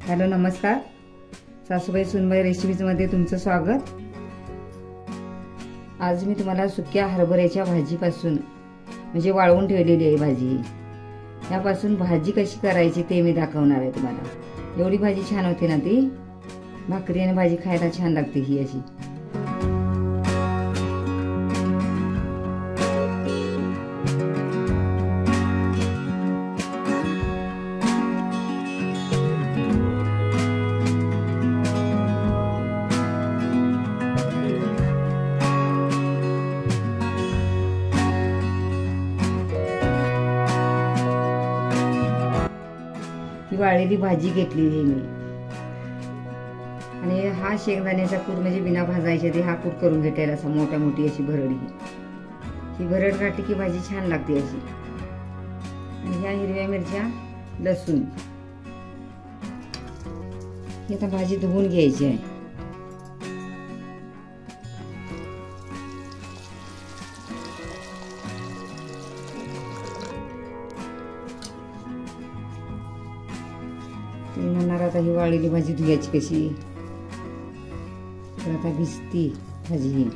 Hello नमस्कार, सासूबाई सुनबाई रेसिपीजमध्ये तुमचं स्वागत। आज मी तुम्हाला सुक्या हरभऱ्याच्या भाजीपासून म्हणजे वाळवून ठेवलेली आहे भाजी, यापासून भाजी कशी करायची ते मी दाखवणार आहे तुम्हाला। एवढी भाजी छान होते ना, ती भाकरी आणि भाजी खायला छान लागते ही अशी। ही वाळलेली भाजी घेतलेली आहे मी, आणि हा शेंगदाण्याचा कूट म्हणजे बिना भाजायचे ते हा कूट करून घेतलेला असा मोठ्या मोठी अशी भरडी। ही भरड घातली की भाजी छान लागते अशी। आणि ह्या हिरव्या मिरच्या, लसूण, ही आता भाजी धुवून घ्यायची आहे। तुम्ही म्हणणार आता ही वाळलेली भाजी धुवायची कशी, तर आता भिजती भाजी ही।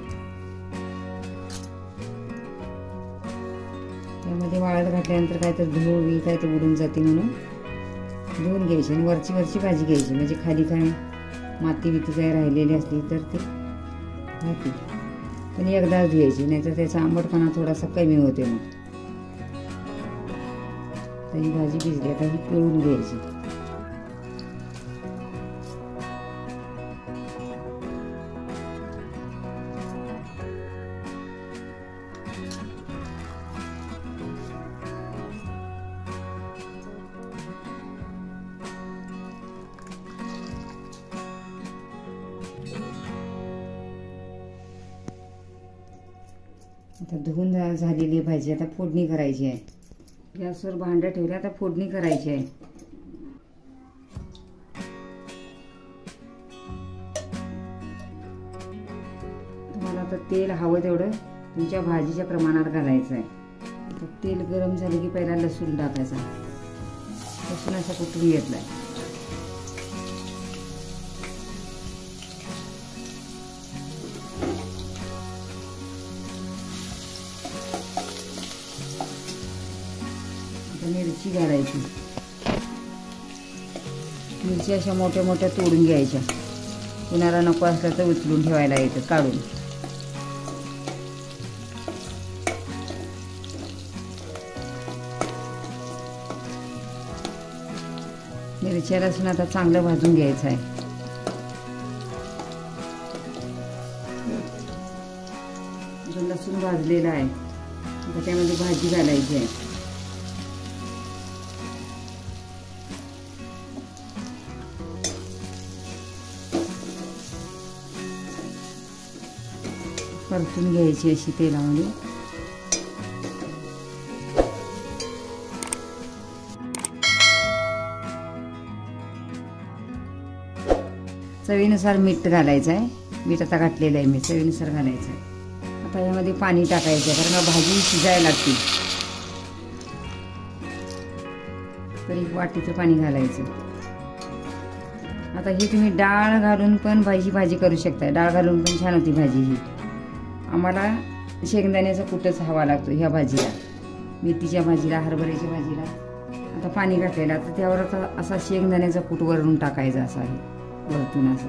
त्यामध्ये वाळत घातल्यानंतर काय तर धूळ काय ते उडून जाते, म्हणून धुवून घ्यायची आणि वरची भाजी घ्यायची, म्हणजे खाली काय माती बिती काय राहिलेली असली तर ते राहते, पण एकदाच धुवायची, नाहीतर त्याचा आंबटपणा थोडासा कमी होते। मग तर ही भाजी भिजली, आता ही पिळून घ्यायची। आता धुवून झालेली भाजी आता फोडणी करायची आहे। गॅसवर भांडं ठेवलं, आता फोडणी करायची आहे। तुम्हाला आता तेल हवं तेवढं तुमच्या भाजीच्या प्रमाणात घालायचं आहे। आता तेल गरम झाले की पहिला लसूण टाकायचा, लसूण असा कुटून घेतलाय। मिरची घालायची, मिरची अशा मोठ्या मोठ्या तोडून घ्यायच्या, कुणाला नको असलं तर उचलून ठेवायला येतं काढून। मिरच्या लसूण आता चांगलं भाजून घ्यायचं आहे। लसूण भाजलेला आहे, त्याच्यामध्ये भाजी घालायची आहे। परतून घ्यायची अशी तेलामध्ये। चवीनुसार मीठ घालायचं आहे, मीठ आता घातलेलं आहे मी, चवीनुसार घालायचं आहे। आता यामध्ये पाणी टाकायचं आहे, कारण भाजी शिजायला लागते, तर एक वाटीचं पाणी घालायचं। आता ही तुम्ही डाळ घालून पण भाजी करू शकता, डाळ घालून पण छान होती भाजी ही। आम्हाला शेंगदाण्याचा कूटच हवा लागतो ह्या भाजीला, मेथीच्या भाजीला, हरभऱ्याच्या भाजीला। आता पाणी घातलेलं, तर त्यावर आता असा शेंगदाण्याचा कूट वरून टाकायचा असा आहे, वरतून असा।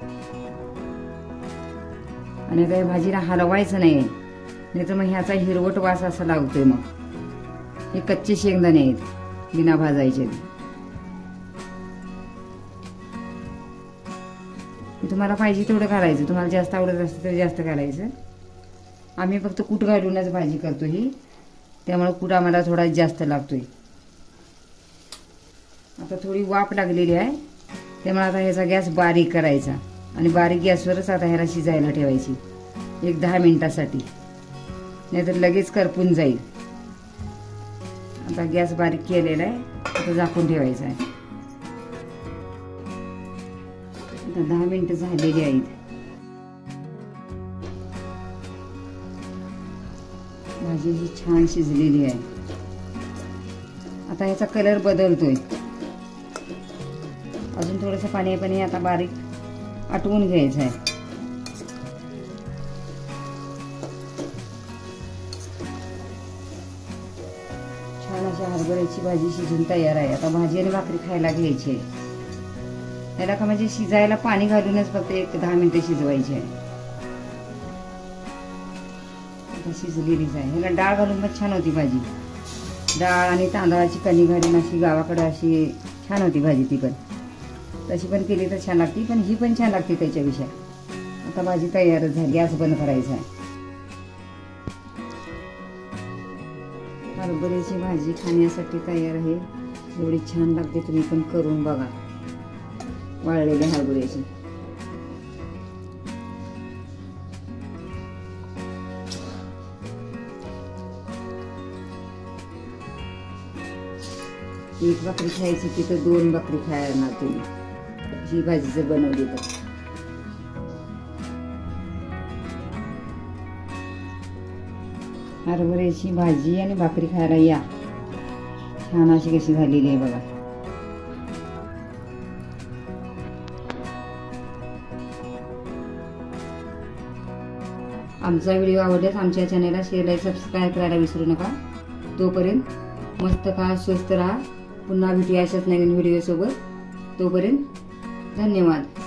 आणि आता या भाजीला हलवायचं नाही, नाहीतर मग ह्याचा हिरवट वास असा लागतोय। मग हे कच्चे शेंगदाणे आहेत बिना भाजायचे, तुम्हाला पाहिजे तेवढं घालायचं, तुम्हाला जास्त आवडत असतं तर जास्त घालायचं। आम्ही फक्त कूट घालूनच भाजी करतो ही, त्यामुळे कूट आम्हाला थोडा जास्त लागतोय। आता थोडी वाफ लागलेली आहे, त्यामुळे आता ह्याचा गॅस बारीक करायचा, आणि बारीक गॅसवरच आता ह्याला शिजायला ठेवायची एक 10 मिनिटासाठी, नाहीतर लगेच करपून जाईल। आता गॅस बारीक केलेला आहे, आता झाकून ठेवायचा आहे। आता 10 मिनिटं झालेली आहेत। भाजी ही छान शिजलेली आहे। आता याचा कलर बदलतोय, अजून थोडंसं पाणी आहे, पण हे आता बारीक आटवून घ्यायचं आहे. छान अशी हरभऱ्याची भाजी शिजून तयार आहे. आता भाजी आणि भाकरी खायला घ्यायची आहे. याला का म्हणजे शिजायला पाणी घालूनच फक्त 1-10 मिनिटं शिजवायची आहे. आता शिजलेलीच आहे. ह्याला डाळ घालून पण छान होती भाजी. डाळ आणि तांदळाची कणी घालून अशी गावाकडे अशी छान होती भाजी. ती पण तशी पण केली तर छान लागते, पण ही पण छान लागते त्याच्यापेक्षा. आता भाजी तयारच झाली. गॅस बंद करायचा आहे. हरभऱ्याची भाजी खाण्यासाठी तयार आहे. एवढी छान लागते, तुम्ही पण करून बघा. वाळलेल्या हरभऱ्याची. एक भाकरी खायची तिथं 2 भाकरी खायला तुम्ही ही भाजी जर बनवली तर. हरभऱ्याची भाजी आणि भाकरी खायला या. छान अशी कशी झालेली आहे बघा. आमचा व्हिडिओ आवडल्यास आमच्या चॅनलला शेअर आणि सबस्क्राईब करायला विसरू नका. तोपर्यंत मस्त खा, स्वस्त राहा. पुन्हा भेटूया अशाच नवीन व्हिडिओ सोबत. तोपर्यंत धन्यवाद.